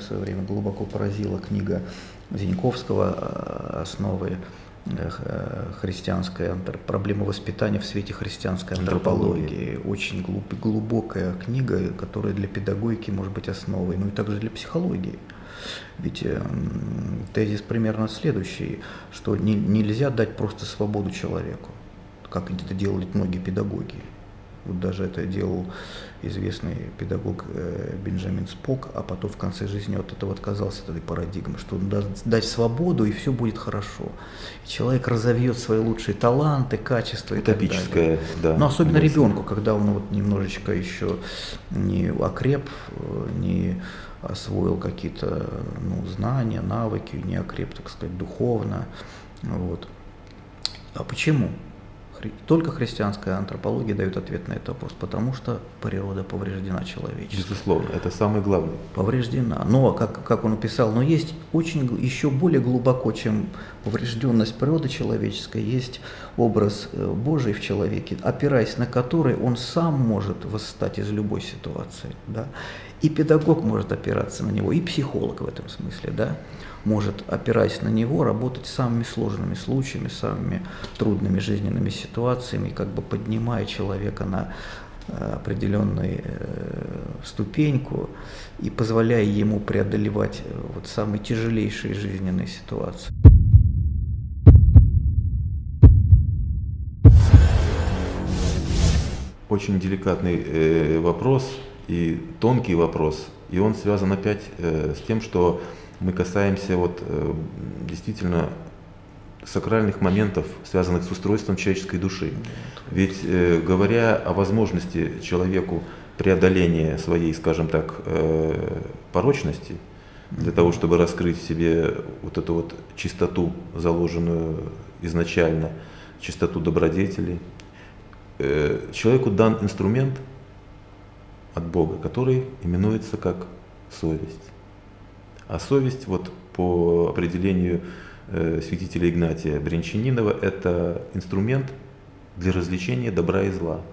в свое время глубоко поразила книга Зиньковского «Основы христианской проблемы воспитания в свете христианской антропологии». Очень глубокая книга, которая для педагогики может быть основой, ну и также для психологии. Ведь тезис примерно следующий, что нельзя дать просто свободу человеку, как это делают многие педагоги. Вот даже это делал известный педагог Бенджамин Спок, а потом в конце жизни от этого отказался, от этой парадигмы, что дать свободу, и все будет хорошо. И человек разовьет свои лучшие таланты, качества и так далее. Да. Но особенно ребенку, когда он вот немножечко еще не окреп, не освоил какие-то знания, навыки, не окреп, так сказать, духовно. Вот. А почему? Только христианская антропология дает ответ на этот вопрос, потому что природа повреждена человечеством. Безусловно, это самое главное. Повреждена. Но, как он написал, но есть очень еще более глубоко, чем поврежденность природы человеческой, есть образ Божий в человеке, опираясь на который он сам может восстать из любой ситуации. Да? И педагог может опираться на него, и психолог в этом смысле, да, может, опираясь на него, работать с самыми сложными случаями, самыми трудными жизненными ситуациями, как бы поднимая человека на определенную ступеньку и позволяя ему преодолевать вот самые тяжелейшие жизненные ситуации. Очень деликатный вопрос и тонкий вопрос, и он связан опять с тем, что мы касаемся действительно сакральных моментов, связанных с устройством человеческой души. Ведь говоря о возможности человеку преодоления своей, скажем так, порочности, для того, чтобы раскрыть в себе вот эту вот чистоту, заложенную изначально, чистоту добродетелей, человеку дан инструмент от Бога, который именуется как совесть. А совесть, по определению святителя Игнатия Брянчанинова, это инструмент для развлечения добра и зла.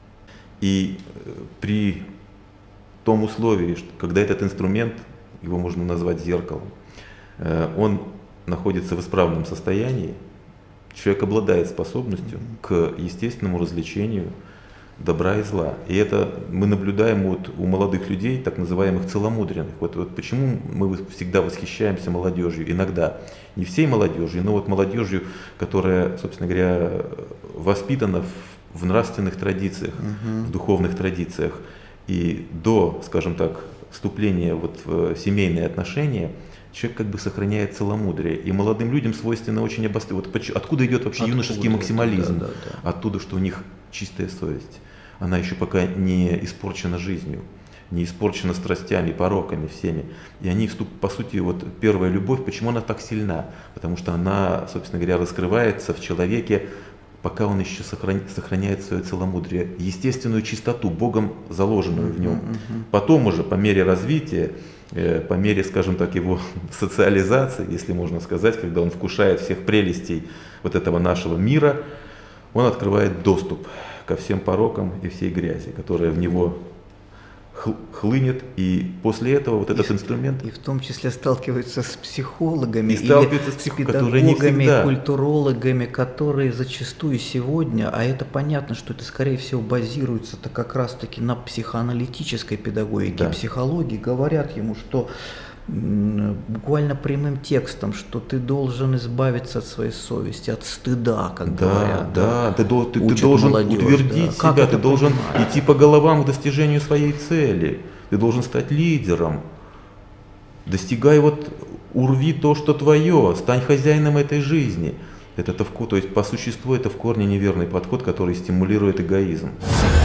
И при том условии, что когда этот инструмент, его можно назвать зеркалом, он находится в исправном состоянии, человек обладает способностью к естественному развлечению добра и зла. И это мы наблюдаем у молодых людей, так называемых целомудренных. Вот почему мы всегда восхищаемся молодежью, иногда не всей молодежью, но молодежью, которая, собственно говоря, воспитана в нравственных традициях, в духовных традициях. И до, скажем так, вступления в семейные отношения человек как бы сохраняет целомудрие. И молодым людям свойственно очень откуда идет вообще юношеский максимализм? Да. Оттуда, что у них чистая совесть. Она еще пока не испорчена жизнью, не испорчена страстями, пороками всеми. И они, по сути, первая любовь, почему она так сильна? Потому что она, собственно говоря, раскрывается в человеке, пока он еще сохраняет свое целомудрие, естественную чистоту, Богом заложенную в нем. Потом уже, по мере развития, по мере, скажем так, его социализации, если можно сказать, когда он вкушает всех прелестей этого нашего мира, он открывает доступ ко всем порокам и всей грязи, которая в него хлынет, и после этого этот инструмент... И в том числе сталкиваются с психологами, с педагогами, культурологами, которые зачастую сегодня, а это понятно, что это скорее всего базируется-то как раз-таки на психоаналитической педагогике, психологии, говорят ему, что буквально прямым текстом, что ты должен избавиться от своей совести, от стыда, как говорят. Ты должен утвердить себя, ты должен идти по головам к достижению своей цели, ты должен стать лидером. Достигай, урви то, что твое, стань хозяином этой жизни. То есть по существу это в корне неверный подход, который стимулирует эгоизм.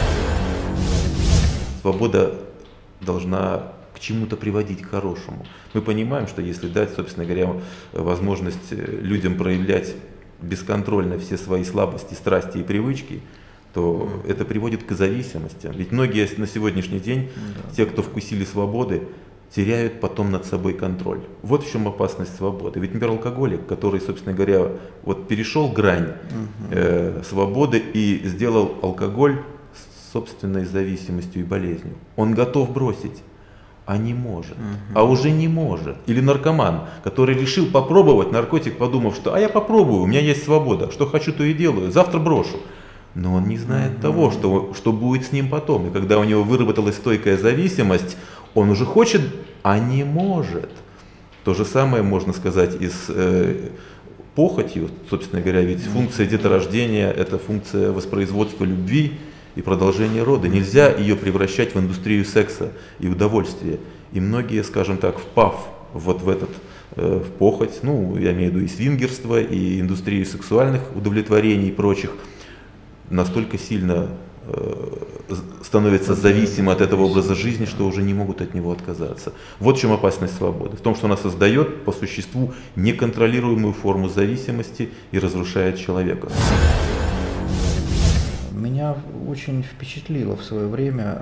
Свобода должна к чему-то приводить к хорошему. Мы понимаем, что если дать, собственно говоря, возможность людям проявлять бесконтрольно все свои слабости, страсти и привычки, то это приводит к зависимости. Ведь многие на сегодняшний день, те, кто вкусили свободы, теряют потом над собой контроль. Вот в чем опасность свободы. Ведь, например, алкоголик, который, собственно говоря, перешел грань свободы и сделал алкоголь собственной зависимостью и болезнью, он готов бросить. а не может, а уже не может. Или наркоман, который решил попробовать наркотик, подумав, что я попробую, у меня есть свобода, что хочу, то и делаю, завтра брошу. Но он не знает того, что будет с ним потом. И когда у него выработалась стойкая зависимость, он уже хочет, а не может. То же самое можно сказать и с похотью, собственно говоря, ведь функция деторождения – это функция воспроизводства любви и продолжения рода. Нельзя ее превращать в индустрию секса и удовольствия. И многие, скажем так, впав вот в этот в похоть, я имею в виду и свингерство, и индустрию сексуальных удовлетворений и прочих, настолько сильно становятся зависимы от этого образа жизни, что уже не могут от него отказаться. Вот в чем опасность свободы. В том, что она создает по существу неконтролируемую форму зависимости и разрушает человека. Меня очень впечатлило в свое время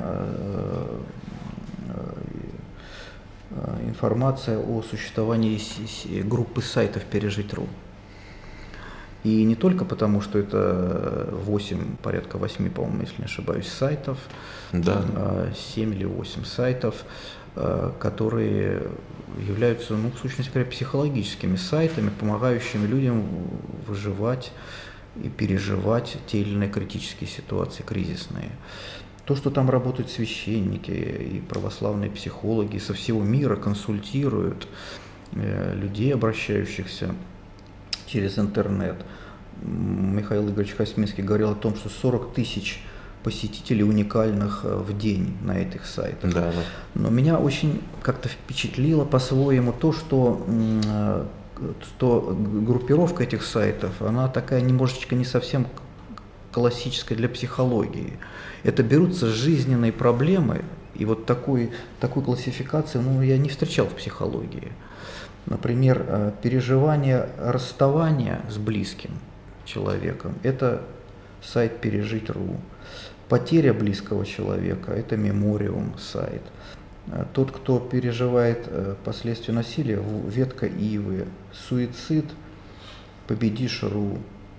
информация о существовании группы сайтов «Пережить.ру». И не только потому, что это порядка 8, по-моему, если не ошибаюсь, сайтов, 7 или 8 сайтов, которые являются, в сущности говоря, психологическими сайтами, помогающими людям выживать и переживать те или иные критические ситуации, кризисные. То, что там работают священники и православные психологи со всего мира, консультируют людей, обращающихся через интернет. Михаил Игоревич Косминский говорил о том, что 40 тысяч посетителей уникальных в день на этих сайтах. Да. Но меня очень как-то впечатлило по-своему то, что группировка этих сайтов, она такая немножечко не совсем классическая для психологии. Это берутся жизненные проблемы, и вот такой классификации я не встречал в психологии. Например, переживание расставания с близким человеком – это сайт «Пережить.ру». Потеря близкого человека – это «Мемориум» сайт. Тот, кто переживает последствия насилия – ветка Ивы. Суицид – «Победишь.ру».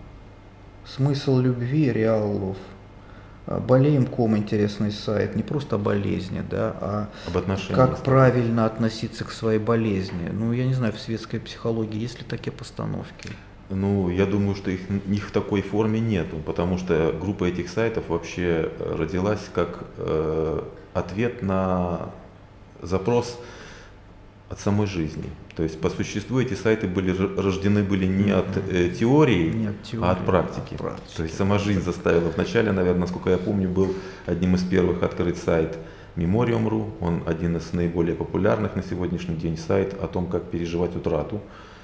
Смысл любви – «Реал.лов». Болеем.ком интересный сайт, не просто о болезни, а как правильно относиться к своей болезни. Я не знаю, в светской психологии есть ли такие постановки? Я думаю, что их в такой форме нету, потому что группа этих сайтов вообще родилась как ответ на запрос от самой жизни. То есть по существу эти сайты рождены были не от теории, а от практики. То есть сама жизнь заставила. Вначале, наверное, насколько я помню, был одним из первых открыт сайт Memorium.ru. Он один из наиболее популярных на сегодняшний день сайт о том, как переживать утрату.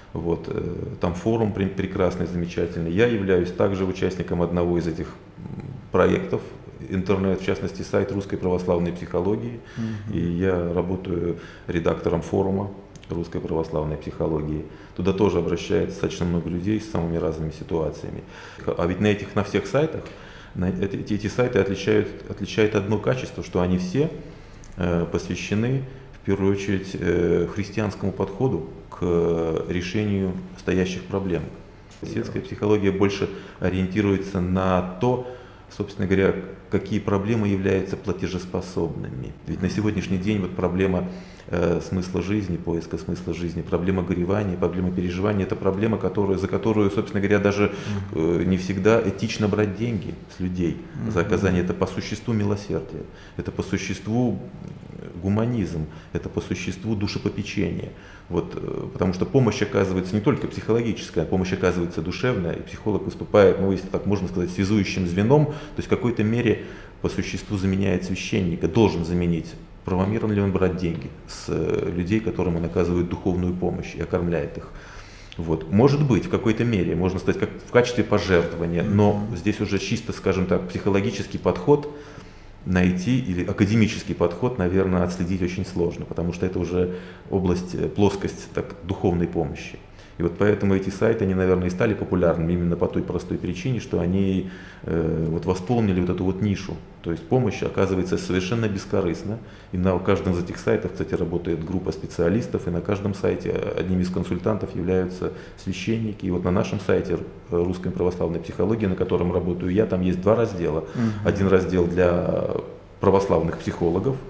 Там форум прекрасный, замечательный. Я являюсь также участником одного из этих проектов. Интернет, в частности, сайт Русской православной психологии. И я работаю редактором форума Русской православной психологии. Туда тоже обращается достаточно много людей с самыми разными ситуациями. А ведь на всех сайтах, эти сайты отличают одно качество, что они все посвящены в первую очередь христианскому подходу к решению стоящих проблем. Светская психология больше ориентируется на то, собственно говоря, какие проблемы являются платежеспособными. Ведь на сегодняшний день проблема смысла жизни, поиска смысла жизни, проблема горевания, проблема переживания – это проблема, за которую, собственно говоря, даже не всегда этично брать деньги с людей за оказание. Это по существу милосердие, это по существу гуманизм, это по существу душепопечение. Потому что помощь оказывается не только психологическая, помощь оказывается душевная, и психолог выступает, если так можно сказать, связующим звеном, то есть в какой-то мере по существу заменяет священника, должен заменить. Правомерен ли он брать деньги с людей, которым он оказывает духовную помощь и окормляет их? Может быть, в какой-то мере, можно сказать, как в качестве пожертвования, но здесь уже чисто, скажем так, психологический подход найти, или академический подход, наверное, отследить очень сложно, потому что это уже плоскость духовной помощи. И поэтому эти сайты, они, наверное, и стали популярными именно по той простой причине, что они восполнили эту нишу. То есть помощь оказывается совершенно бескорыстна. И на каждом из этих сайтов, кстати, работает группа специалистов, и на каждом сайте одним из консультантов являются священники. И на нашем сайте Русской православной психологии, на котором работаю я, там есть два раздела. Один раздел для православных психологов,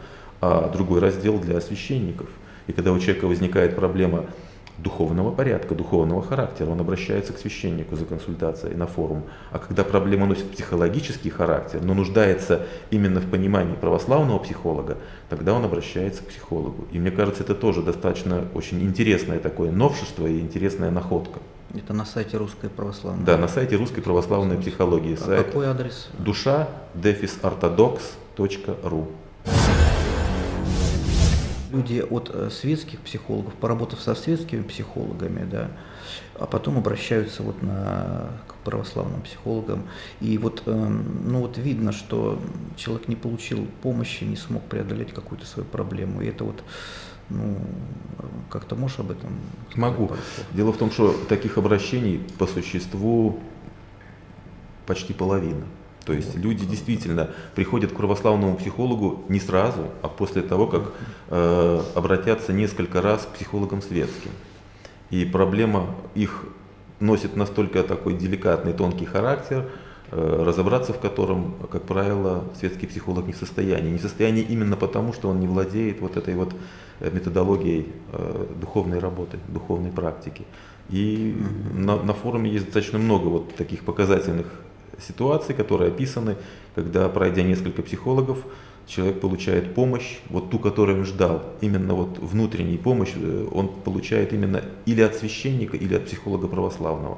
а другой раздел для священников. И когда у человека возникает проблема духовного порядка, духовного характера, он обращается к священнику за консультацией на форум. А когда проблема носит психологический характер, но нуждается именно в понимании православного психолога, тогда он обращается к психологу. И мне кажется, это тоже достаточно очень интересное такое новшество и интересная находка. Это на сайте Русской Православной? Да, на сайте Русской Православной Психологии. А сайт какой адрес? душа-orthodox.ru. Люди от светских психологов, поработав со светскими психологами, да, а потом обращаются вот к православным психологам. И вот, ну вот видно, что человек не получил помощи, не смог преодолеть какую-то свою проблему. И это вот, ну, как-то можешь об этом сказать? Могу. Дело в том, что таких обращений по существу почти половина. То есть люди действительно приходят к православному психологу не сразу, а после того, как обратятся несколько раз к психологам светским. И проблема их носит настолько такой деликатный, тонкий характер, разобраться в котором, как правило, светский психолог не в состоянии. Не в состоянии именно потому, что он не владеет вот этой вот методологией духовной работы, духовной практики. И на форуме есть достаточно много вот таких показательных ситуаций, которые описаны, когда, пройдя несколько психологов, человек получает помощь, вот ту, которую он ждал, именно вот внутреннюю помощь он получает именно или от священника, или от психолога православного.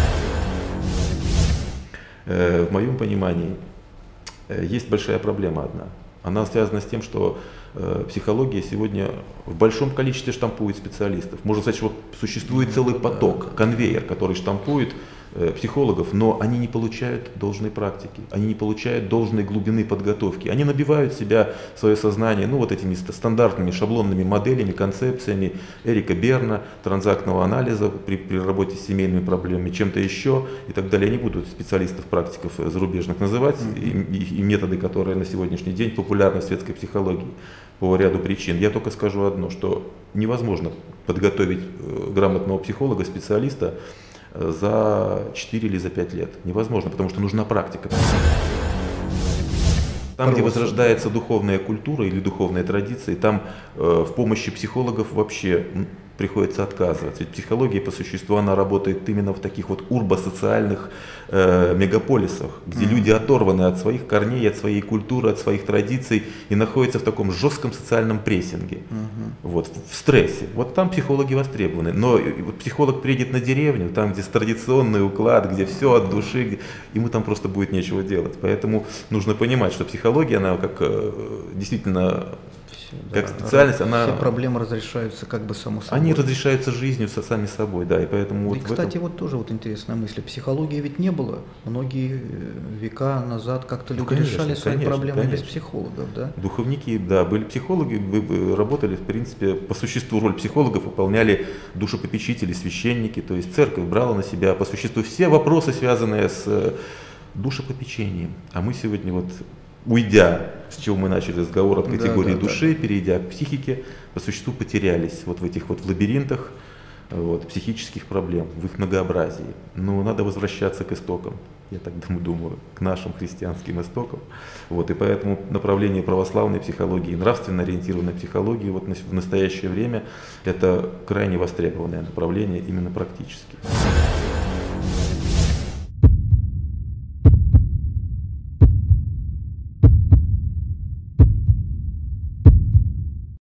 В моем понимании есть большая проблема одна. Она связана с тем, что психология сегодня в большом количестве штампует специалистов. Можно сказать, что вот существует целый поток, конвейер, который штампует психологов, но они не получают должной практики, они не получают должной глубины подготовки. Они набивают себя, свое сознание, ну вот этими стандартными шаблонными моделями, концепциями Эрика Берна, транзактного анализа при работе с семейными проблемами, чем-то еще и так далее. Я не буду специалистов, практиков зарубежных называть, и методы, которые на сегодняшний день популярны в светской психологии по ряду причин. Я только скажу одно, что невозможно подготовить грамотного психолога, специалиста за 4 или за 5 лет. Невозможно, потому что нужна практика. Там, где возрождается духовная культура или духовная традиция, там в помощи психологов вообще приходится отказываться. Ведь психология по существу, она работает именно в таких вот урбосоциальных мегаполисах, где люди оторваны от своих корней, от своей культуры, от своих традиций и находятся в таком жестком социальном прессинге, вот, в стрессе. Вот там психологи востребованы. Но вот психолог приедет на деревню, там, где традиционный уклад, где все от души, ему там просто будет нечего делать. Поэтому нужно понимать, что психология, она как действительно... Как специальность, она... Все проблемы разрешаются как бы само собой. Они разрешаются жизнью сами собой, да, и поэтому... И, кстати, вот тоже вот интересная мысль. Психологии ведь не было. Многие века назад как-то люди решали свои проблемы без психологов, да? Духовники, да, были психологи, работали, в принципе, по существу роль психологов выполняли душепопечители, священники, то есть церковь брала на себя по существу все вопросы, связанные с душепопечением. А мы сегодня вот... Уйдя, с чего мы начали разговор, от категории души, перейдя к психике, по существу потерялись вот в этих вот лабиринтах вот, психических проблем, в их многообразии. Но надо возвращаться к истокам, я так думаю, к нашим христианским истокам. Вот, и поэтому направление православной психологии, нравственно ориентированной психологии вот в настоящее время это крайне востребованное направление именно практически.